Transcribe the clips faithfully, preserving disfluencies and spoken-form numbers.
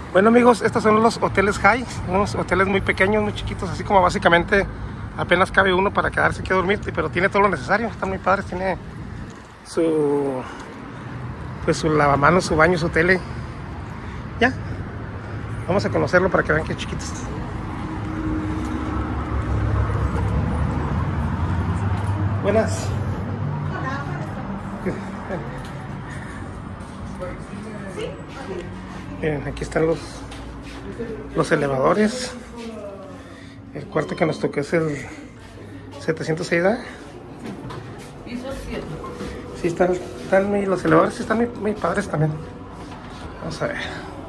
Bueno amigos, estos son los hoteles High, unos hoteles muy pequeños, muy chiquitos, así como básicamente apenas cabe uno para quedarse aquí a dormir, pero tiene todo lo necesario, están muy padres, tiene su, pues su lavamanos, su baño, su tele. Ya, vamos a conocerlo para que vean que chiquitos. Buenas. Miren, aquí están los, los elevadores. El cuarto que nos tocó es el setecientos seis A. Piso siete. Sí, están, están muy, los elevadores sí están muy, muy padres también. Vamos a ver.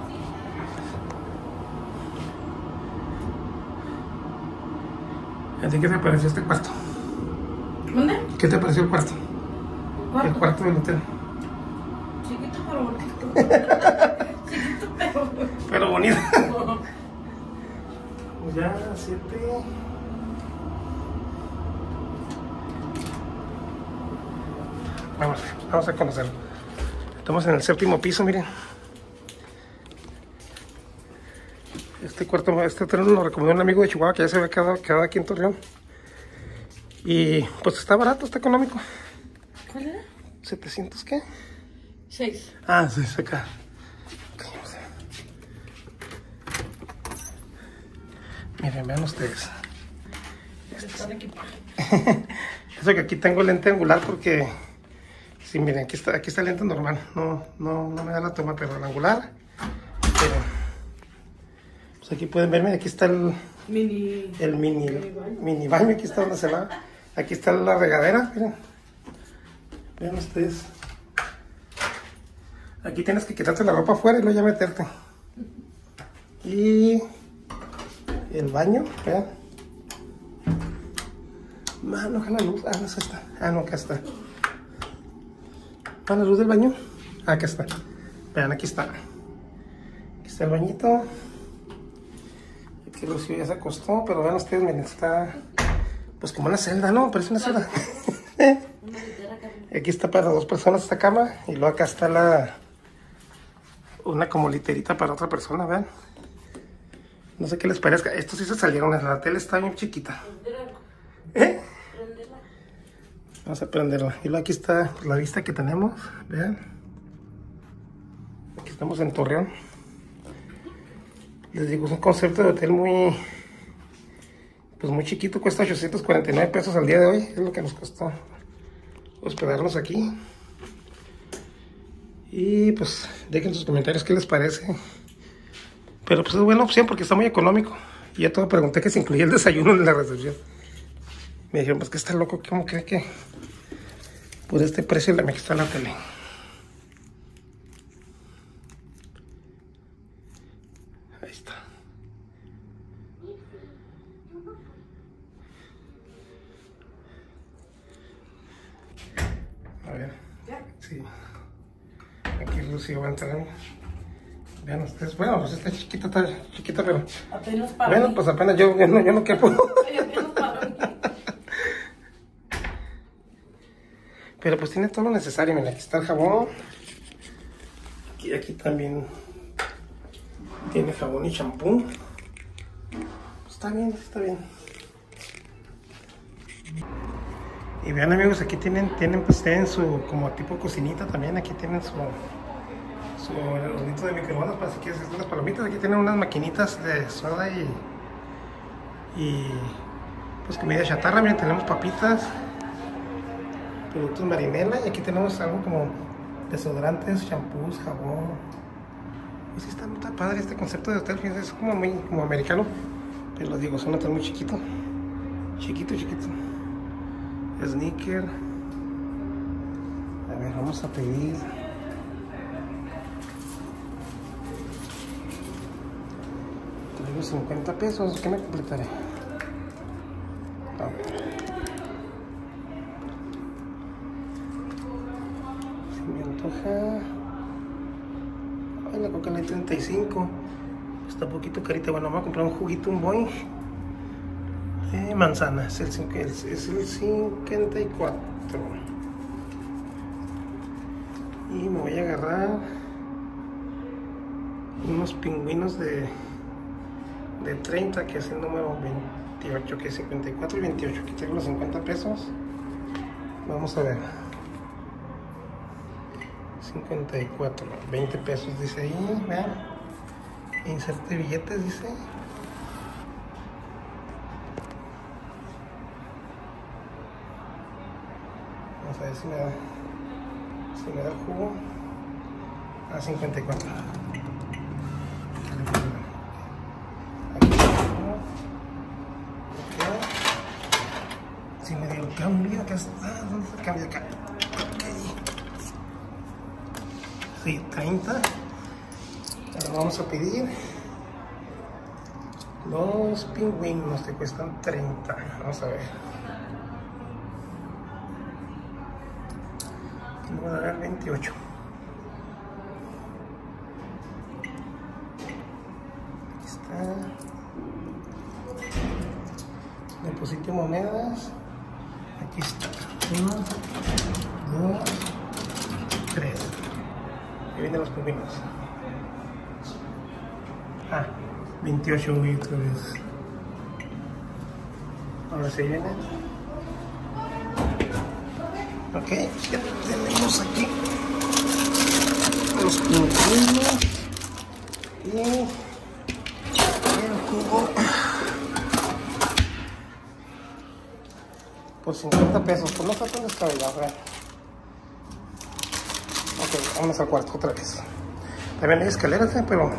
¿A ti qué te pareció este cuarto? ¿Dónde? ¿Qué te pareció el cuarto? ¿Cuarto? El cuarto del hotel. Chiquito pero bonito. Chiquito pero... Pero bonito. Ya, siete. Vamos, vamos a conocerlo. Estamos en el séptimo piso, miren. Este cuarto, este hotel nos lo recomendó un amigo de Chihuahua que ya se había quedado, quedado aquí en Torreón. Y pues está barato, está económico. ¿Cuál era? ¿setecientos qué? Seis. Ah, sí, es acá. Miren, vean ustedes. Está de equipaje. Eso que aquí tengo lente angular porque... Sí, miren, aquí está, aquí está el lente normal. No, no, no me da la toma, pero el angular. Pero, pues aquí pueden verme, aquí está el... Mini... El mini, mini baño. mini baño, aquí está donde se lava. Aquí está la regadera, miren. Vean ustedes. Aquí tienes que quitarte la ropa afuera y luego ya meterte. Y... el baño, vean. Mano, ojalá la luz. Ah, no, esa está. Ah, no, acá está. ¿Va la luz del baño? Ah, acá está. Vean, aquí está. Aquí está el bañito. Aquí Rocío ya se acostó, pero vean ustedes, miren, está... pues como una celda, ¿no? Parece una celda. Aquí está para dos personas esta cama. Y luego acá está la... una como literita para otra persona, vean. No sé qué les parezca. Estos sí se salieron. La tele está bien chiquita. ¿Eh? Vamos a prenderla. Y luego aquí está la vista que tenemos. Vean. Aquí estamos en Torreón. Les digo, es un concepto de hotel muy... pues muy chiquito. Cuesta ochocientos cuarenta y nueve pesos al día de hoy. Es lo que nos costó hospedarnos aquí. Y pues dejen sus comentarios qué les parece. Pero pues es buena opción porque está muy económico. Y ya todo pregunté que se incluía el desayuno en la recepción. Me dijeron, pues que está loco, ¿cómo cree que por este precio le me está la tele? Ahí está. A ver. Sí. Aquí Lucio va a entrar. Vean ustedes, bueno, pues está chiquita, está chiquita, pero... Apenas para bueno, mí. pues apenas yo, yo no, yo no quepo. Apenas para mí. Pero pues tiene todo lo necesario, miren, aquí está el jabón. Aquí, aquí también tiene jabón y champú. Pues está bien, está bien. Y vean amigos, aquí tienen, tienen pues tienen su como tipo cocinita también, aquí tienen su... su hornito de microondas para si quieres hacer unas palomitas. Aquí tienen unas maquinitas de soda y y pues comida chatarra. Miren, tenemos papitas, productos marinela, y aquí tenemos algo como desodorantes, champús, jabón. Y sí, está muy padre este concepto de hotel, fíjense, es como muy como americano, pero lo digo, es un hotel muy chiquito, chiquito, chiquito. Sneaker. A ver, vamos a pedir. cincuenta pesos, ¿qué me completaré? A ver. Si me antoja... ay, la coca light treinta y cinco. Está un poquito carita. Bueno, vamos a comprar un juguito, un boing. Eh, manzana, es el, es el cincuenta y cuatro. Y me voy a agarrar unos pingüinos de, de treinta, que es el número veintiocho, que es cincuenta y cuatro y veintiocho. Aquí tengo los cincuenta pesos. Vamos a ver. cincuenta y cuatro, veinte pesos dice ahí, vean. Inserte billetes, dice. Vamos a ver si me da, si me da el jugo. A cincuenta y cuatro. Aquí está el jugo. Ok. Si me dio el cambio, acá está. ¿Dónde está el cambio acá? Ok. Sí, treinta. Ahora vamos a pedir los pingüinos que cuestan treinta. Vamos a ver. Voy a dar veintiocho. Aquí está. Deposite monedas. Aquí está. Uno, dos, tres. Ahí vienen los pingüinos. Ah, veintiocho voy otra vez. Ahora sí viene. Ok, ya tenemos aquí los pingüinos y el jugo por cincuenta pesos. Pues no está tan descabellado, ¿verdad? Ok, vamos al cuarto otra vez. También hay escaleras, ¿eh? Pero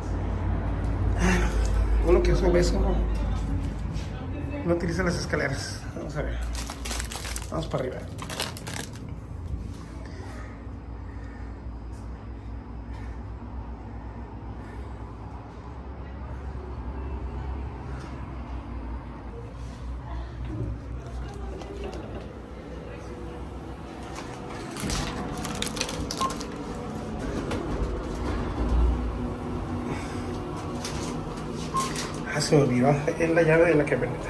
uno que usa eso no, no utiliza las escaleras. Vamos a ver. Vamos para arriba. Ah, se me olvidó, es la llave de la camioneta.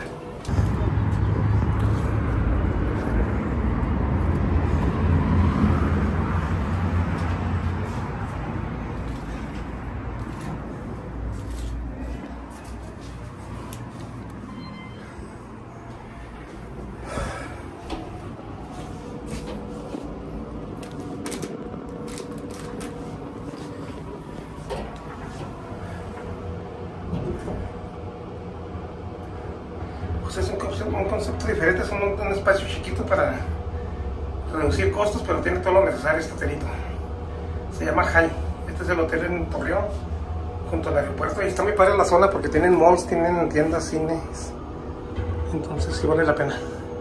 Pues es un concepto, un concepto diferente, es un, un espacio chiquito para reducir costos, pero tiene todo lo necesario este hotelito. Se llama High. Este es el hotel en Torreón, junto al aeropuerto, y está muy padre la zona porque tienen malls, tienen tiendas, cines, entonces sí vale la pena.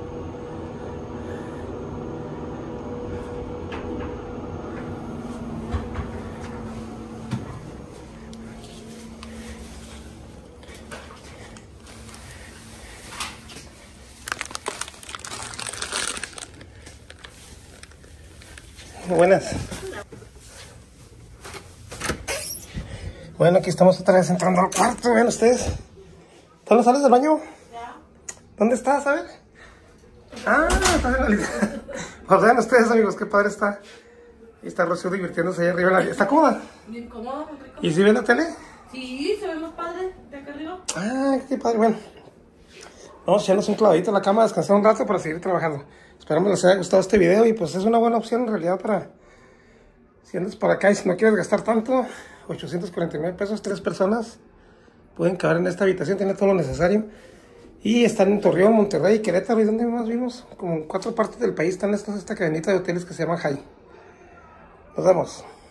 Buenas. Bueno, aquí estamos otra vez entrando al cuarto. Vean ustedes. ¿Tú no sales del baño? Ya. ¿Dónde estás? A ver. Ah, estás en la lista. Pues vean ustedes, amigos, qué padre está. Y está Rocío divirtiéndose ahí arriba. En la... ¿Está cómoda? Bien cómodo, muy rico. ¿Y si ven la tele? Sí, se ve más padre de acá arriba. Ah, qué padre. Bueno, vamos a echarnos un clavadito a la cama, descansar un rato para seguir trabajando. Esperamos les haya gustado este video y pues es una buena opción en realidad para... Si andas por acá y si no quieres gastar tanto, ochocientos cuarenta y nueve pesos, tres personas pueden caber en esta habitación, tiene todo lo necesario. Y están en Torreón, Monterrey, Querétaro, ¿y dónde más vimos? Como en cuatro partes del país están estas, esta cadenita de hoteles que se llama High. Nos vemos.